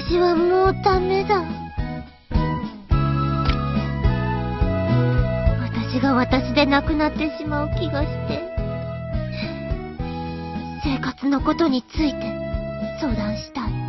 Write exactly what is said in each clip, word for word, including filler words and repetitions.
私はもうダメだ。私が私でなくなってしまう気がして、生活のことについて相談したい。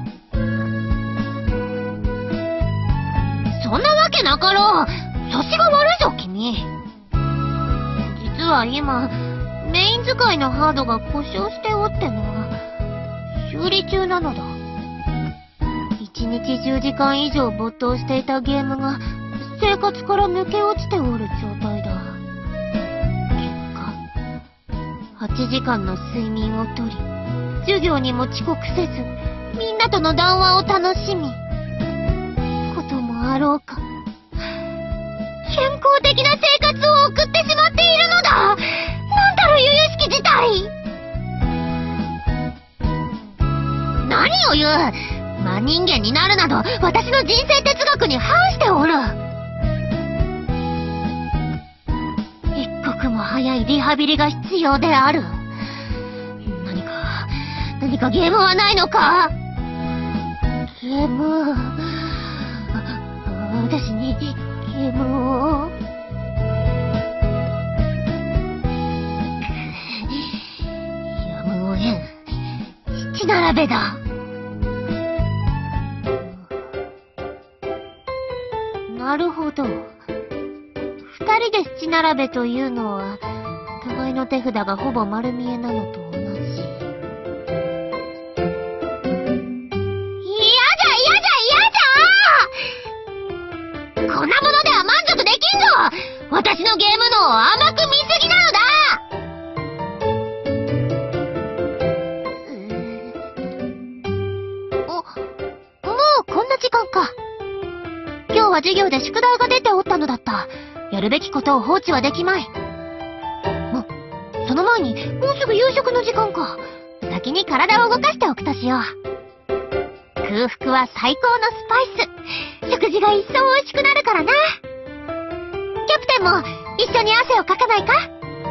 そんなわけなかろう。調子が悪いぞ君。実は今メイン使いのハードが故障しておっての修理中なのだ。一日じゅうじかん以上没頭していたゲームが生活から抜け落ちておる状態だ。結果はちじかんの睡眠をとり、授業にも遅刻せずみんなとの談話を楽しみ、こともあろうか健康的な生活を送ってしまっているのだ。なんたる由々しき事態。何を言う。真人間になるなど私の人生哲学に反しておる。一刻も早いリハビリが必要である。何か何かゲームはないのか。ゲーム、私にゲームを。やむをえん。七並べだ。なるほど。二人で七並べというのは、互いの手札がほぼ丸見えなのと同じ。嫌じゃ嫌じゃ嫌じゃ！こんなものでは満足できんぞ！私のゲーム脳を甘く見すぎなのだ！お、もうこんな時間か。今日は授業で宿題が出ておったのだった。やるべきことを放置はできまい。も、その前に、もうすぐ夕食の時間か。先に体を動かしておくとしよう。空腹は最高のスパイス。食事が一層美味しくなるからな。キャプテンも一緒に汗をかかないか？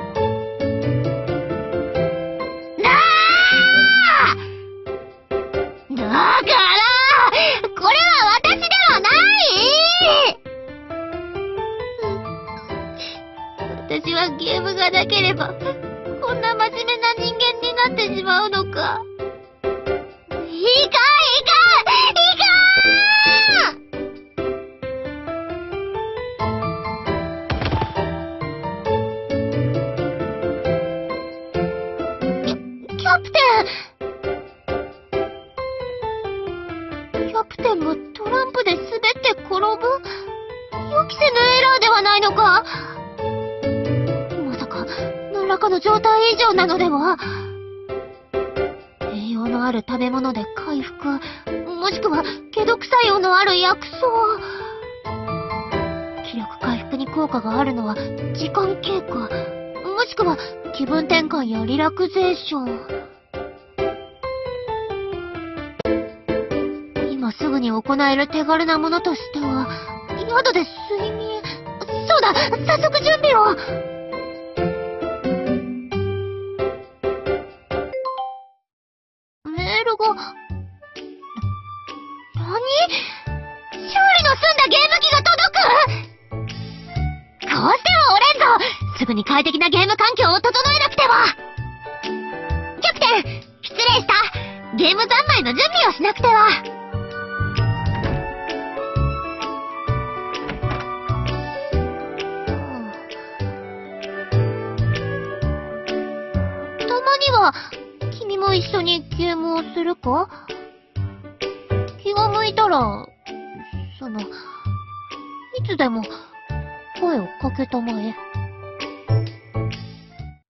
なあ！だから、これは私ではない！私はゲームがなければ、こんな真面目な人間になってしまうのか。いかんいかんいかん！キャプテン！キャプテンもトランプで滑って転ぶ？予期せぬエラーではないのか？まさか、何らかの状態異常なのでは？栄養のある食べ物で回復、もしくは解毒作用のある薬草。気力回復に効果があるのは時間経過、もしくは気分転換やリラクゼーション。今すぐに行える手軽なものとしては、宿で睡眠。そうだ、早速準備を。メールが。何？修理の済んだゲーム機が届く！こうしてはおれんぞ！すぐに快適なゲーム環境を整えなくては！キャプテン、失礼した！ゲーム三昧の準備をしなくては！君も一緒にゲームをするか？気が向いたら、その、いつでも声をかけたまえ。